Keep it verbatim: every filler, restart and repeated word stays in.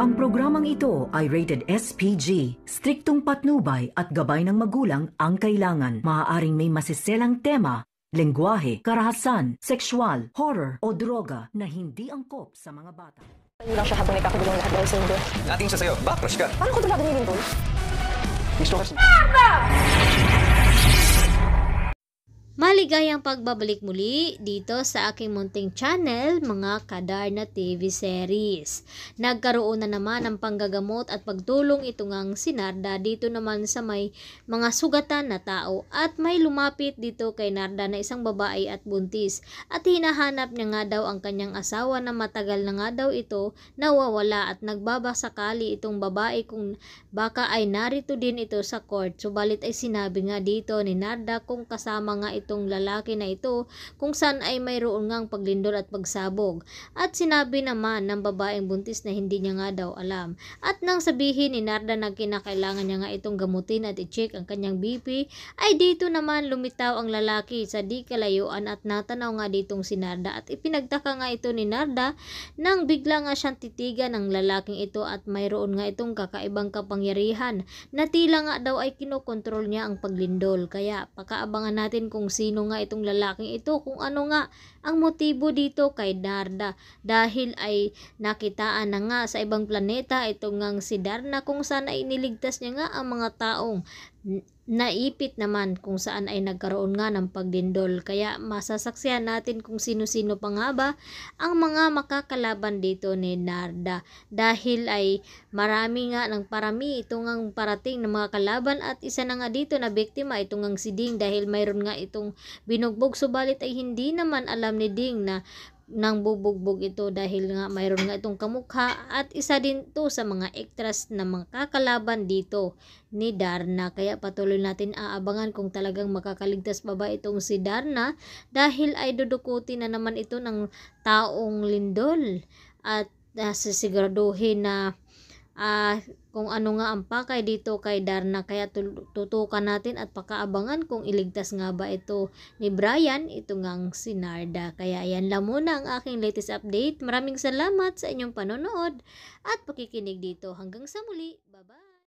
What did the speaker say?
Ang programang ito ay rated S P G. Striktong patnubay at gabay ng magulang ang kailangan. Maaaring may masiselang tema, lengguwahe, karahasan, sexual, horror o droga na hindi angkop sa mga bata. Hindi lang siya habang ikakagulong lahat dahil sa hindi. Nating siya sa'yo. Backrush ka. Paano ko ito gagawin doon? Gusto kasi... Maligayang pagbabalik muli dito sa aking munting channel, mga Kadarna T V series. Nagkaroon na naman ng panggagamot at pagtulong ito ngang si Narda dito naman sa may mga sugatan na tao at may lumapit dito kay Narda na isang babae at buntis at hinahanap niya nga daw ang kanyang asawa na matagal na nga daw ito nawawala at nagbabasakali itong babae kung baka ay narito din ito sa court. Subalit ay sinabi nga dito ni Narda kung kasama nga ito itong lalaki na ito kung saan ay mayroon ngang paglindol at pagsabog at sinabi naman ng babaeng buntis na hindi niya nga daw alam at nang sabihin ni Narda na kinakailangan niya nga itong gamutin at i-check ang kanyang B P ay dito naman lumitaw ang lalaki sa di kalayuan at natanaw nga ditong si Narda at ipinagtaka nga ito ni Narda nang bigla nga siyang titigan ng lalaking ito at mayroon nga itong kakaibang kapangyarihan na tila nga daw ay kinokontrol niya ang paglindol. Kaya pakaabangan natin kung sino nga itong lalaking ito, kung ano nga ang motibo dito kay Narda dahil ay nakitaan na nga sa ibang planeta itong ngang si Darna kung saan ay iniligtas niya nga ang mga taong naipit naman kung saan ay nagkaroon nga ng pagdindol. Kaya masasaksihan natin kung sino-sino pa nga ba ang mga makakalaban dito ni Narda dahil ay marami nga ng parami itong ang parating ng mga kalaban at isa na nga dito na biktima itong ang si Ding dahil mayroon nga itong binugbog subalit ay hindi naman alam ni Ding na nang bubugbog ito dahil nga mayroon nga itong kamukha at isa din to sa mga extras na mga kakalaban dito ni Darna. Kaya patuloy natin aabangan kung talagang makakaligtas pa ba itong si Darna dahil ay dudukutin na naman ito ng taong lindol at uh, sisiguraduhin na uh, kung ano nga ang pakay dito kay Darna. Kaya tutukan natin at pakaabangan kung iligtas nga ba ito ni Brian, ito ngang si Narda. Kaya yan lang muna ang aking latest update. Maraming salamat sa inyong panonood at pakikinig dito. Hanggang sa muli. Bye-bye!